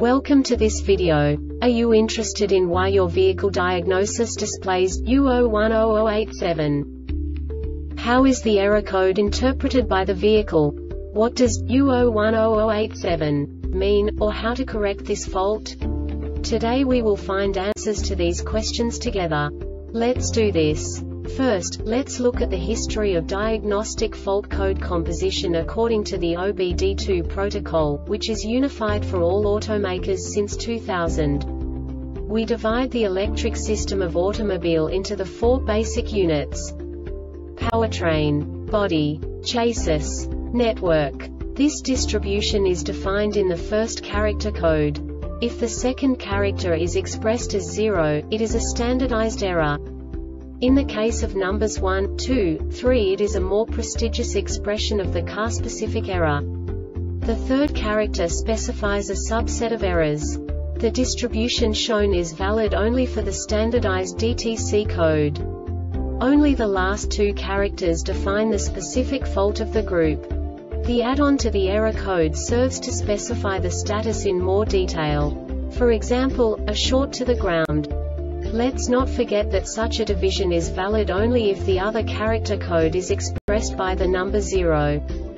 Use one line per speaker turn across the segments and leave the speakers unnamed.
Welcome to this video. Are you interested in why your vehicle diagnosis displays U010087? How is the error code interpreted by the vehicle? What does U010087 mean, or how to correct this fault? Today we will find answers to these questions together. Let's do this. First, let's look at the history of diagnostic fault code composition according to the OBD2 protocol, which is unified for all automakers since 2000. We divide the electric system of automobile into the four basic units: powertrain, body, chassis, network. This distribution is defined in the first character code. If the second character is expressed as 0, it is a standardized error. In the case of numbers 1, 2, 3, it is a more prestigious expression of the car-specific error. The third character specifies a subset of errors. The distribution shown is valid only for the standardized DTC code. Only the last two characters define the specific fault of the group. The add-on to the error code serves to specify the status in more detail. For example, a short to the ground. Let's not forget that such a division is valid only if the other character code is expressed by the number 0.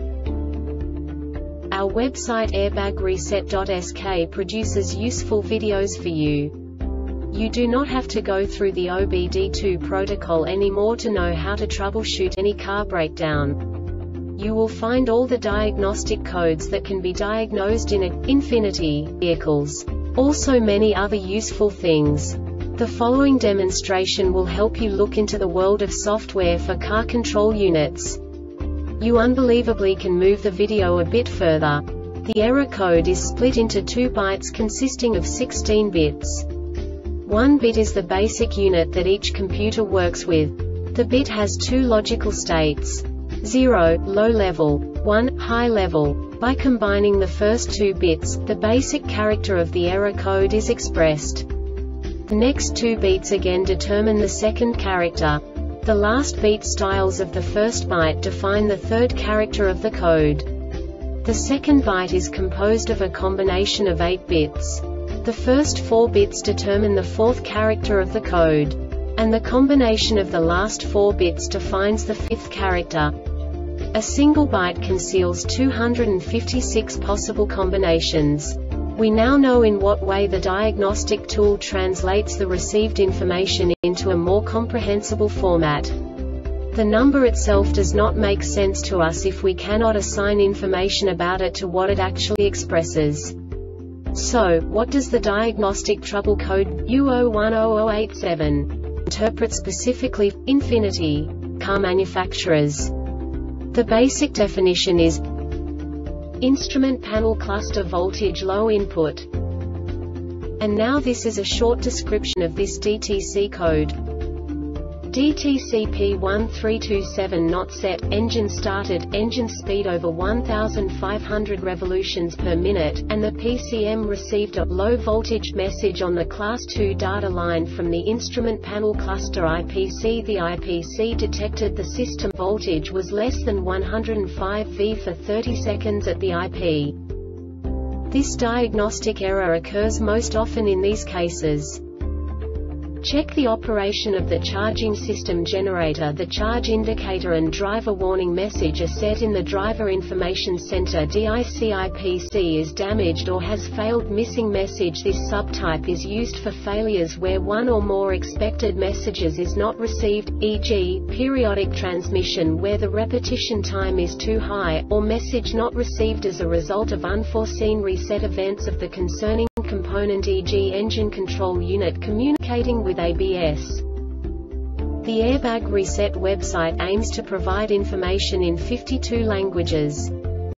Our website airbagreset.sk produces useful videos for you. You do not have to go through the OBD2 protocol anymore to know how to troubleshoot any car breakdown. You will find all the diagnostic codes that can be diagnosed in Infinity vehicles. Also many other useful things. The following demonstration will help you look into the world of software for car control units. You unbelievably can move the video a bit further. The error code is split into 2 bytes consisting of 16 bits. 1 bit is the basic unit that each computer works with. The bit has 2 logical states: 0, low level, 1, high level. By combining the first 2 bits, the basic character of the error code is expressed. The next 2 beats again determine the second character. The last beat styles of the first byte define the third character of the code. The second byte is composed of a combination of 8 bits. The first 4 bits determine the fourth character of the code. And the combination of the last 4 bits defines the fifth character. A single byte conceals 256 possible combinations. We now know in what way the diagnostic tool translates the received information into a more comprehensible format. The number itself does not make sense to us if we cannot assign information about it to what it actually expresses. So, what does the diagnostic trouble code U010087 interpret specifically for Infinity car manufacturers? The basic definition is instrument panel cluster voltage low input. And now this is a short description of this DTC code. DTC P1327 not set, engine started, engine speed over 1500 revolutions per minute, and the PCM received a low voltage message on the class 2 data line from the instrument panel cluster IPC. The IPC detected the system voltage was less than 105 V for 30 seconds at the IP. This diagnostic error occurs most often in these cases. Check the operation of the charging system generator. The charge indicator and driver warning message are set in the driver information center. DICIPC is damaged or has failed. Missing message. This subtype is used for failures where one or more expected messages is not received, e.g., periodic transmission where the repetition time is too high, or message not received as a result of unforeseen reset events of the concerning component, e.g. engine control unit communicating with ABS. The Airbag Reset website aims to provide information in 52 languages.